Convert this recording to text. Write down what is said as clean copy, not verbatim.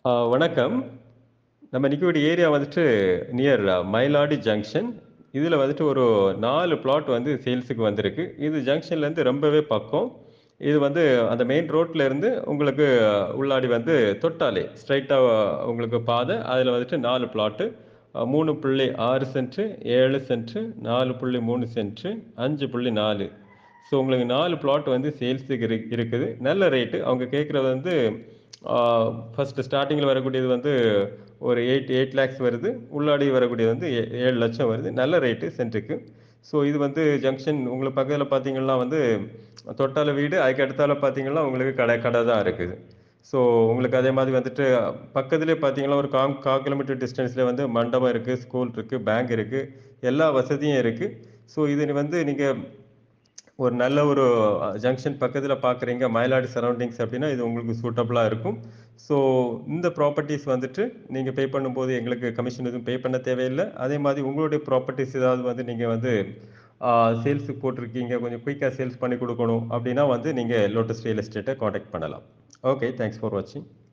வணக்கம். நம்ம நிக்கக்கூடிய ஏரியா வந்துட்டு நியர் மயிலாடி ஜங்ஷன். இதில வந்துட்டு ஒரு 4 பிளாட் வந்து சேல்ஸுக்கு வந்திருக்கு. இது ஜங்ஷன்லேருந்து ரொம்பவே பக்கம். இது வந்து அந்த மெயின் ரோட்ல இருந்து உங்களுக்கு உள்ளாடி வந்து தொட்டாலே ஸ்ட்ரெய்ட்டா உங்களுக்கு பாதை. அதில வந்துட்டு 4 plot. 3.6 cent, 7 cent, 4.3 cent, 5.4. So உங்களுக்கு 4 பிளாட் வந்து சேல்ஸுக்கு இருக்குது. நல்ல ரேட்டு. அவங்க கேட்குறது வந்து ஃபர்ஸ்ட்டு ஸ்டார்ட்டிங்கில வரக்கூடியது வந்து ஒரு 8 லேக்ஸ் வருது. உள்ளாடி வரக்கூடியது வந்து 7 லட்சம் வருது. நல்ல ரேட்டு சென்ட்டுக்கு. ஸோ இது வந்து ஜங்ஷன் உங்களுக்கு பக்கத்தில பார்த்தீங்கன்னா வந்து தொட்டால வீடு, அதுக்கு அடுத்தால பார்த்தீங்கன்னா உங்களுக்கு கடை தான் இருக்குது. ஸோ உங்களுக்கு அதே மாதிரி வந்துட்டு பக்கத்திலேயே பார்த்தீங்கன்னா ஒரு 1/4 கிலோமீட்டர் டிஸ்டன்ஸ்ல வந்து மண்டபம் இருக்கு, ஸ்கூல் இருக்கு, பேங்க் இருக்கு. எல்லா வசதியும் இருக்கு. ஸோ இது வந்து நீங்க ஒரு நல்ல ஒரு ஜங்ஷன் பக்கத்தில பார்க்குறீங்க, மயிலாடி சரவுண்டிங்ஸ் அப்டின்னா, இது உங்களுக்கு சூட்டபிளா இருக்கும். ஸோ இந்த ப்ராப்பர்ட்டீஸ் வந்துட்டு நீங்க பே பண்ணும்போது எங்களுக்கு கமிஷன் எதுவும் பே பண்ண தேவையில்ல. அதே மாதிரி உங்களுடைய ப்ராப்பர்ட்டீஸ் ஏதாவது வந்து நீங்க வந்து ஆ சேல்ஸுக்கு போட்டிருக்கீங்க, கொஞ்சம் குயிக்கா சேல்ஸ் பண்ணி குடுக்கணும் அப்டின்னா வந்து நீங்க லோட்டஸ் ரியல் எஸ்டேட்ட கான்டாக்ட் பண்ணலாம். ஓகே. தேங்க்ஸ் ஃபார் வாட்சிங்.